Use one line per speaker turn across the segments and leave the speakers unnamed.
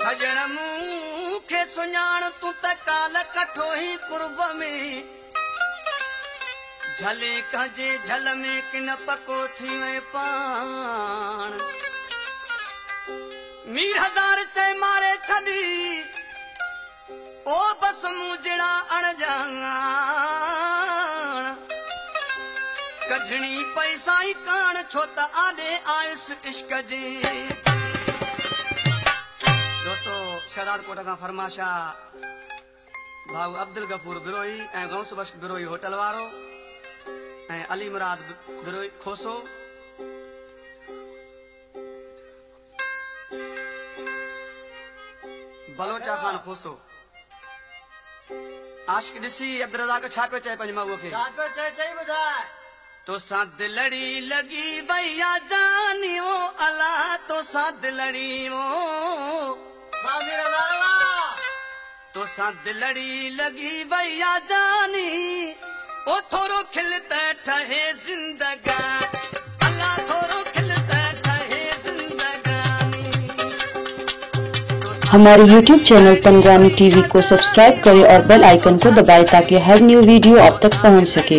सजण मूंखे सुञाण तूं त काल कठो ही कुर्ब में झले कजे झल में किन पको थी वे पाण मीरदार चे मारे छड़ी ओ बस मुजड़ा अणजान कढणी पैसा ही कान छो त आडे आयुस इश्क जे दोस्तों शहदाद कोट का फरमाशा भाऊ अब्दुल गफूर बिरोई ऐं गौस बख्श बिरोई होटल वारो ऐं अली मुराद बिरोई खोसो बलोचा खान खोसो आशिक ॾिसी अब्दुल रज़ाक छा पियो चए पंहिंजी माऊअ खे तो सां दिलड़ी लगी भैया जानियो अला तो सां दिलड़ी तो सां दिलड़ी लगी भैया जानी ओ थोरो खिलता ठहे जिंदगा अल्लाह थोरो खिलता ठहे जिंदगानी।
हमारे YouTube चैनल तनगानी टीवी को सब्सक्राइब करें और बेल आइकन को दबाएं ताकि हर न्यू वीडियो आप तक पहुंच सके।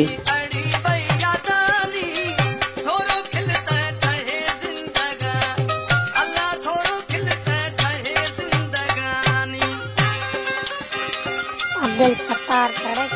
अब्दुल सत्तार करे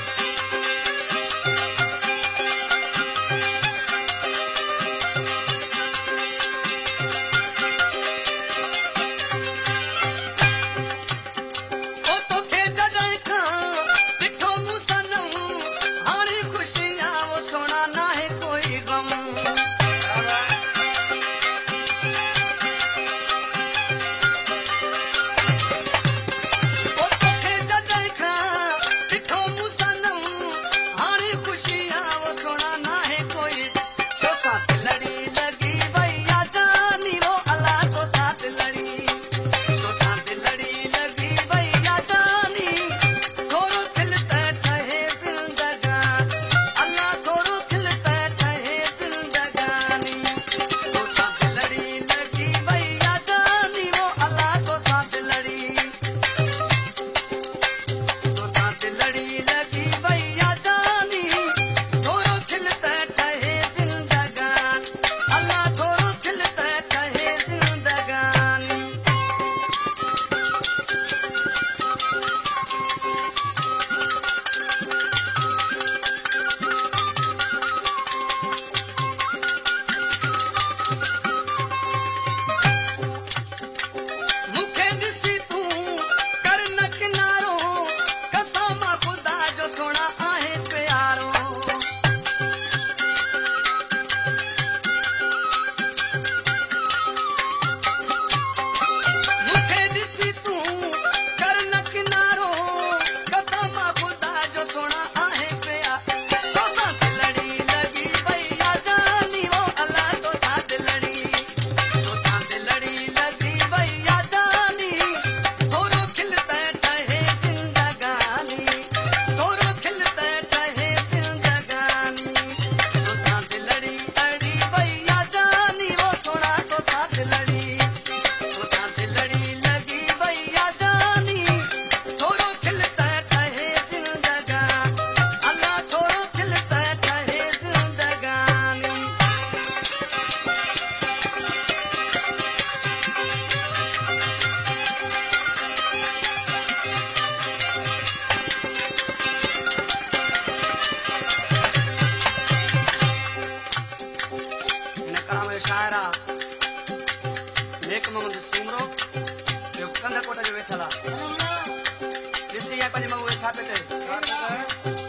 नेक मोहम्मद सुमरो जो कंद कोट जो वेठला ॾिसी पंहिंजी मां उहे छा पियो चए